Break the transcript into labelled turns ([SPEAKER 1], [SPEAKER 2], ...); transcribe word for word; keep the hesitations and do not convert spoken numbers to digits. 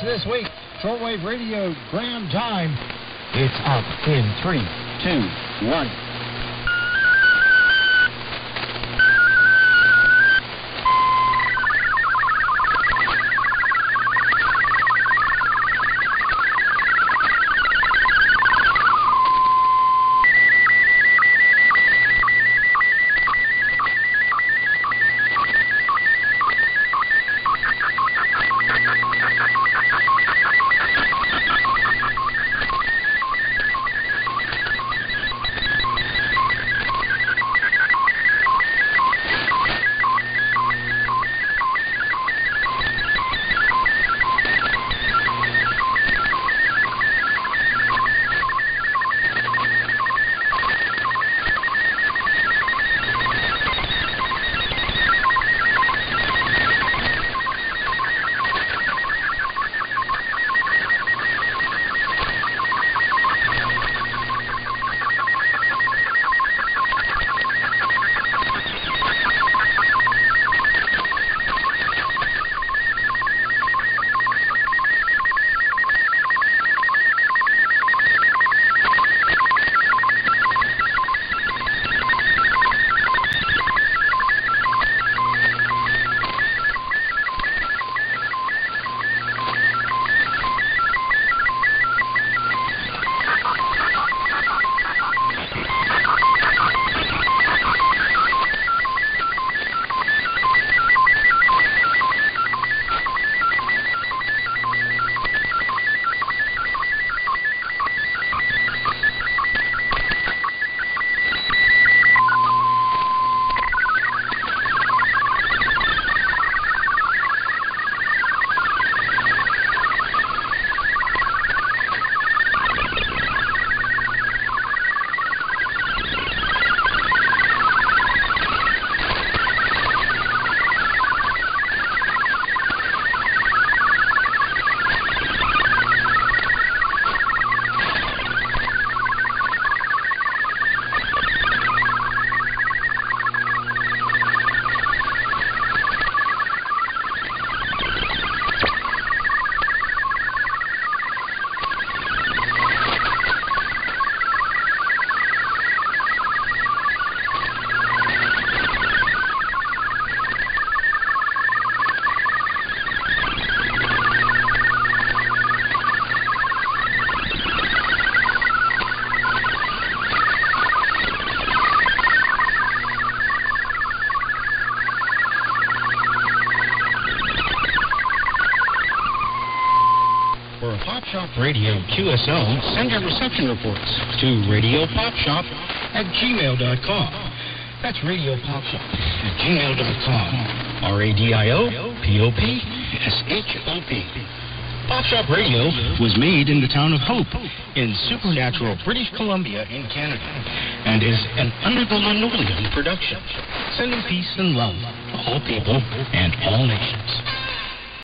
[SPEAKER 1] this week. Shortwave Radio Grand Time.
[SPEAKER 2] It's up in three, two, one.
[SPEAKER 3] Radio Q S L, send your reception reports to radiopopshop at gmail dot com. That's radiopopshop at gmail dot com. R A D I O P O P S H O P. Popshop Radio was made in the town of Hope in supernatural British Columbia in Canada and is an Under the Linoleum production, sending peace and love to all people and all nations.